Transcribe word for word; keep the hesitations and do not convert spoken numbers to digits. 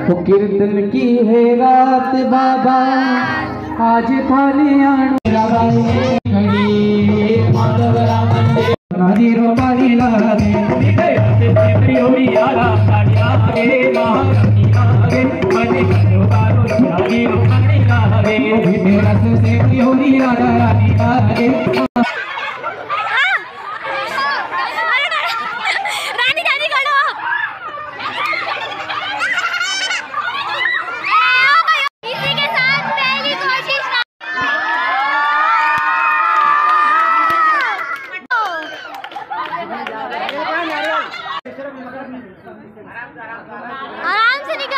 वो कीर्तन की है रात बाबा आज थाने नारी रोपानी लागे आराम से निकाल।